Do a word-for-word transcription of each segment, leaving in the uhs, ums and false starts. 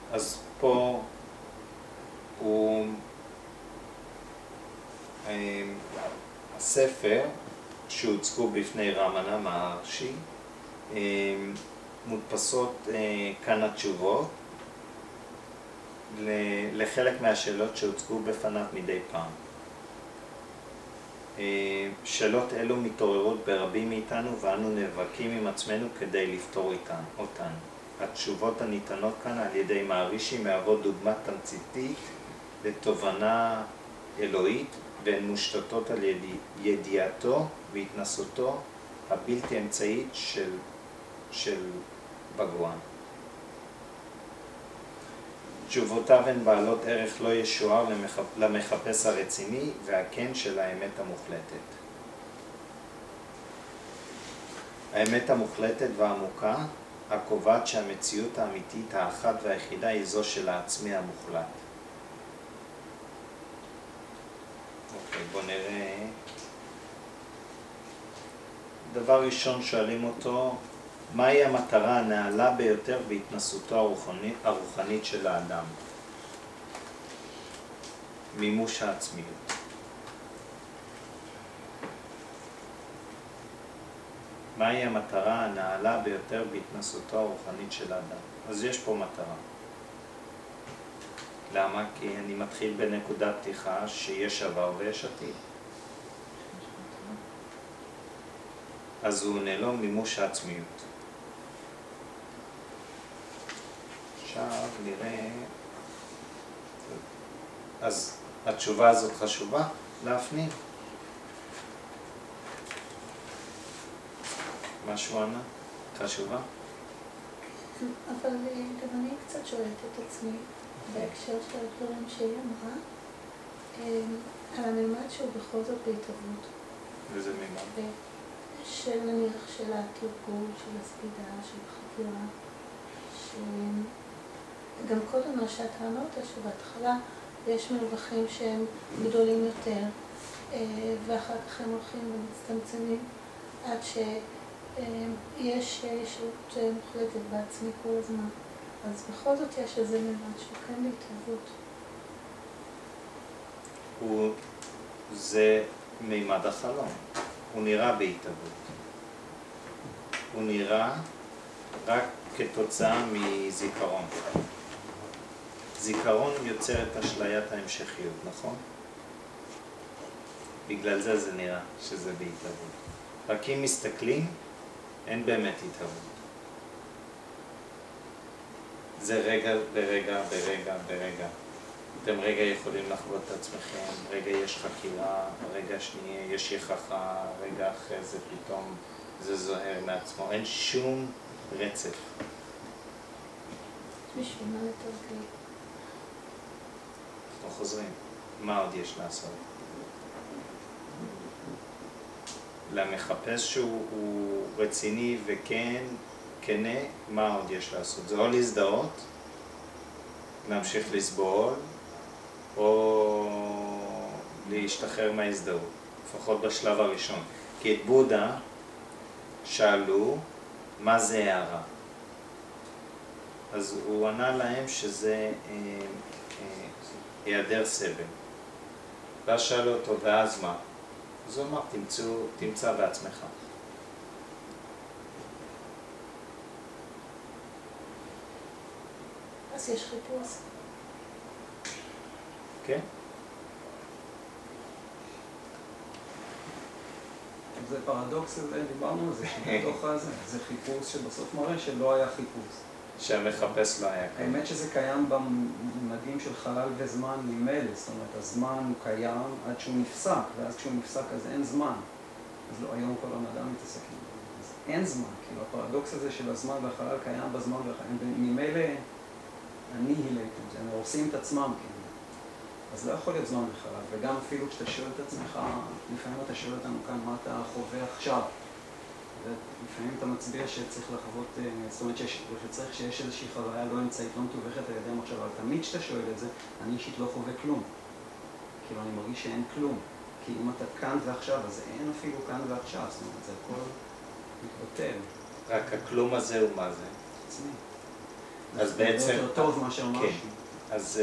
אז פה הוא הספר שהוצגו בפני רמנה מהרש"י, מודפסות כאן התשובות לחלק מהשאלות שהוצגו בפניו מדי פעם. שאלות אלו מתעוררות ברבים מאיתנו ואנו נאבקים עם עצמנו כדי לפתור אותן. התשובות הניתנות כאן על ידי מהרש"י מהוות דוגמה תמציתית לתובנה אלוהית, והן מושתתות על ידיעתו והתנסותו הבלתי אמצעית של, של בגואן. תשובותיו הן בעלות ערך לא ישוער למחפש הרציני והכן של האמת המוחלטת. האמת המוחלטת והעמוקה הקובעת שהמציאות האמיתית האחת והיחידה היא זו של העצמי המוחלט. אוקיי, בוא נראה. דבר ראשון שואלים אותו, מהי המטרה הנעלה ביותר בהתנסותו הרוחנית, הרוחנית של האדם? מימוש העצמיות. מהי המטרה הנעלה ביותר בהתנסותו הרוחנית של האדם? אז יש פה מטרה. למה? כי אני מתחיל בנקודת פתיחה שיש עבר ויש עתיד. אז הוא עונה לו מימוש העצמיות. עכשיו נראה, אז התשובה הזאת חשובה להפנים. משהו ענה? חשובה? אבל גם אני קצת שואלת את עצמי בהקשר של הדברים שהיא אמרה, על הממד שהוא בכל זאת בהתהוות. וזה ממד? של נניח של התרגול, של הספידה, של החקירה, שגם קודם מה שאתה אמרת שבהתחלה יש מרווחים שהם גדולים יותר ואחר כך הם הולכים ומצטמצמים עד שיש ישות מוחלטת בעצמי כל הזמן. אז בכל זאת יש איזה ממד שהוא כן בהתהוות. הוא, זה מימד החלום. הוא נראה בהתהוות. הוא נראה רק כתוצאה מזיכרון. זיכרון יוצר את אשליית ההמשכיות, נכון? בגלל זה זה נראה שזה בהתהוות. רק אם מסתכלים, אין באמת התהוות. זה רגע ברגע, ברגע, ברגע. אתם רגע יכולים לחוות את עצמכם, רגע יש חקירה, רגע שנייה יש יחכה, רגע אחרי זה פתאום זה זוהר מעצמו. אין שום רצף. בשביל מה לתרגל? אנחנו חוזרים. מה עוד יש לעשות? למחפש שהוא רציני וכן, כנה, מה עוד יש לעשות? זה או להזדהות, להמשיך לסבול, או להשתחרר מההזדהות, לפחות בשלב הראשון. כי את בודה שאלו מה זה הערה. אז הוא ענה להם שזה היעדר סבל. ואז שאלו אותו, ואז מה? אז הוא אמר, תמצאו, תמצא בעצמך. אז יש חיפוש. כן? זה פרדוקס, דיברנו על זה, שבתוך הזה, זה חיפוש שבסוף מראה שלא היה חיפוש. שהמחפש לא היה קיים. האמת שזה קיים בממדים של חלל וזמן ממילא, זאת אומרת, הזמן הוא קיים עד שהוא נפסק, ואז כשהוא נפסק אז אין זמן. אז לא, היום כל המדע מתעסק עם זה. אז אין זמן, כאילו הפרדוקס הזה של הזמן והחלל קיים בזמן והחלל, ממילא אני הילאתם, הם הורסים את עצמם, כאילו. אז לא יכול להיות זמן וחלל, וגם אפילו כשאתה שואל את עצמך, לפעמים אתה שואל אותנו כאן מה אתה חווה עכשיו. ולפעמים אתה מצביע שצריך לחוות, זאת אומרת שצריך שיש איזושהי חוויה לא אמצעית, לא מתווכת על ידי המחשבה, אבל תמיד כשאתה שואל את זה, אני אישית לא חווה כלום. כאילו אני מרגיש שאין כלום. כי אם אתה כאן ועכשיו, אז אין אפילו כאן ועכשיו, זאת אומרת, זה הכל מתבטל. רק הכלום הזה הוא מה זה? עצמי. אז בעצם... זה יותר טוב מאשר משהו. כן, אז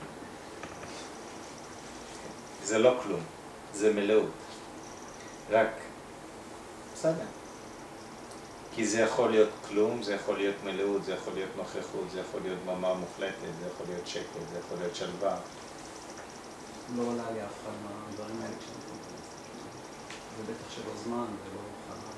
זה לא כלום, זה מלאות. רק, בסדר. כי זה יכול להיות כלום, זה יכול להיות מלאות, זה יכול להיות נוכחות, זה יכול להיות דממה מוחלטת, זה יכול להיות שקט, זה יכול להיות שלווה. לא עולה לי אף אחד מהדברים האלה כשאני קורא. זה בטח שלא זמן ולא חלל.